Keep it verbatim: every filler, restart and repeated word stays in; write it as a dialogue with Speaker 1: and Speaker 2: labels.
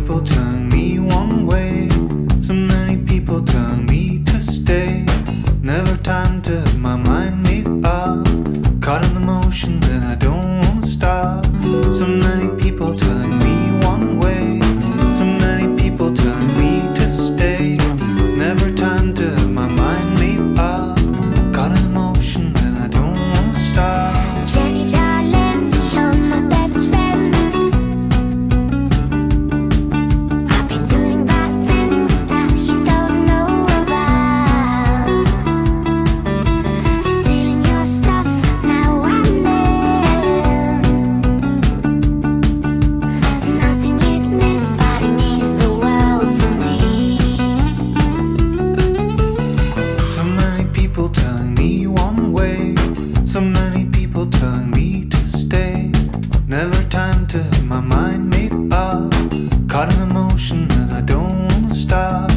Speaker 1: people telling me one way, so many people telling me to stay. Never time to have my mind made up, caught in the motion that I don't wanna stop. So many people telling me one way, so many people telling me to stay. Never time to have my mind made up, caught in the motion that I don't wanna stop.
Speaker 2: Jenny darling, you're my best friend. I've been doing bad things that you don't know about. Stealing your stuff, now I'm there. Nothing you'd miss, but it means the world to me.
Speaker 1: So many people telling me one way, so many people telling me to stay. Never time to have my mind made up, caught in a motion that I don't wanna stop.